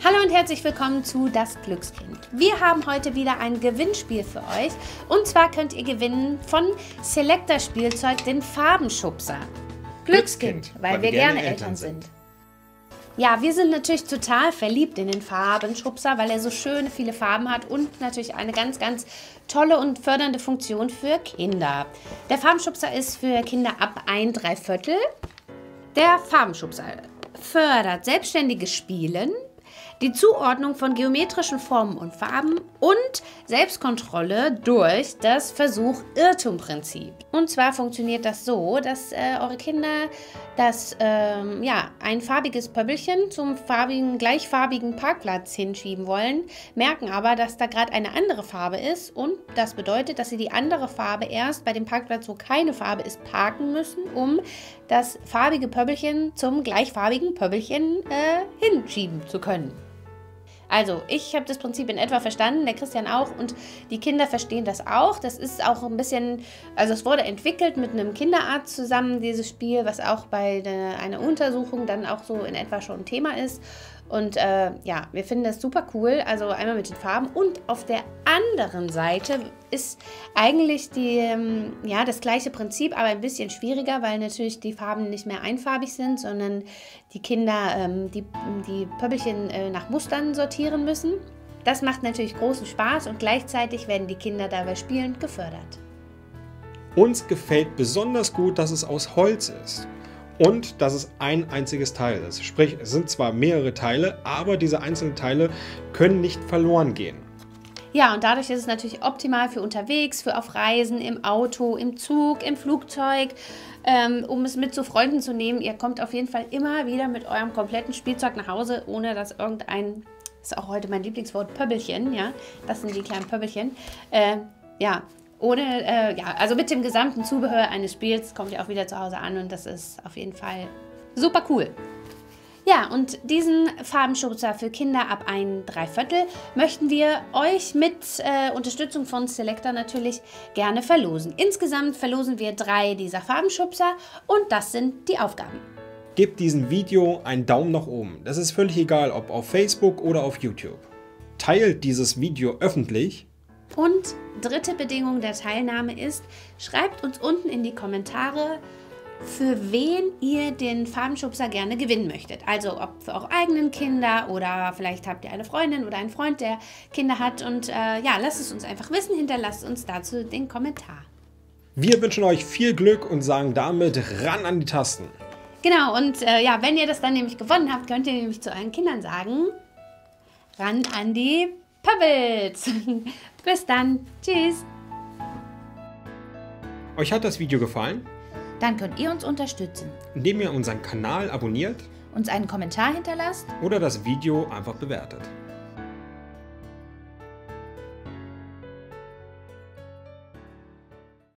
Hallo und herzlich willkommen zu Das Glückskind. Wir haben heute wieder ein Gewinnspiel für euch. Und zwar könnt ihr gewinnen von Selecta Spielzeug den Farbenschubser. Glückskind, weil wir gerne Eltern sind. Ja, wir sind natürlich total verliebt in den Farbenschubser, weil er so schöne viele Farben hat und natürlich eine ganz, ganz tolle und fördernde Funktion für Kinder. Der Farbenschubser ist für Kinder ab 1,75. Der Farbenschubser fördert selbstständiges Spielen, die Zuordnung von geometrischen Formen und Farben und Selbstkontrolle durch das Versuch-Irrtum-Prinzip. Und zwar funktioniert das so, dass eure Kinder ein farbiges Pöbbelchen zum gleichfarbigen Parkplatz hinschieben wollen, merken aber, dass da gerade eine andere Farbe ist und das bedeutet, dass sie die andere Farbe erst bei dem Parkplatz, wo keine Farbe ist, parken müssen, um das farbige Pöbbelchen zum gleichfarbigen Pöbbelchen hinschieben zu können. Also, ich habe das Prinzip in etwa verstanden, der Christian auch und die Kinder verstehen das auch. Das ist auch ein bisschen, also es wurde entwickelt mit einem Kinderarzt zusammen, dieses Spiel, was auch bei einer Untersuchung dann auch so in etwa schon ein Thema ist. Und ja, wir finden das super cool, also einmal mit den Farben und auf der anderen Seite ist eigentlich das gleiche Prinzip, aber ein bisschen schwieriger, weil natürlich die Farben nicht mehr einfarbig sind, sondern die Kinder die Pöbbelchen nach Mustern sortieren müssen. Das macht natürlich großen Spaß und gleichzeitig werden die Kinder dabei spielend gefördert. Uns gefällt besonders gut, dass es aus Holz ist. Und dass es ein einziges Teil ist. Sprich, es sind zwar mehrere Teile, aber diese einzelnen Teile können nicht verloren gehen. Ja, und dadurch ist es natürlich optimal für unterwegs, für auf Reisen, im Auto, im Zug, im Flugzeug, um es mit zu Freunden zu nehmen. Ihr kommt auf jeden Fall immer wieder mit eurem kompletten Spielzeug nach Hause, ohne dass das ist auch heute mein Lieblingswort, Pöbbelchen, ja, das sind die kleinen Pöbbelchen, also mit dem gesamten Zubehör eines Spiels kommt ihr auch wieder zu Hause an und das ist auf jeden Fall super cool. Ja, und diesen Farbenschubser für Kinder ab 1,75 möchten wir euch mit Unterstützung von Selecta natürlich gerne verlosen. Insgesamt verlosen wir 3 dieser Farbenschubser und das sind die Aufgaben. Gebt diesem Video einen Daumen nach oben. Das ist völlig egal, ob auf Facebook oder auf YouTube. Teilt dieses Video öffentlich. Und dritte Bedingung der Teilnahme ist, schreibt uns unten in die Kommentare, für wen ihr den Farbenschubser gerne gewinnen möchtet. Also ob für eure eigenen Kinder oder vielleicht habt ihr eine Freundin oder einen Freund, der Kinder hat. Und lasst es uns einfach wissen, hinterlasst uns dazu den Kommentar. Wir wünschen euch viel Glück und sagen damit ran an die Tasten. Genau, und wenn ihr das dann nämlich gewonnen habt, könnt ihr nämlich zu euren Kindern sagen, ran an die Pöbbels. Bis dann. Tschüss. Euch hat das Video gefallen? Dann könnt ihr uns unterstützen. Indem ihr unseren Kanal abonniert, uns einen Kommentar hinterlasst oder das Video einfach bewertet.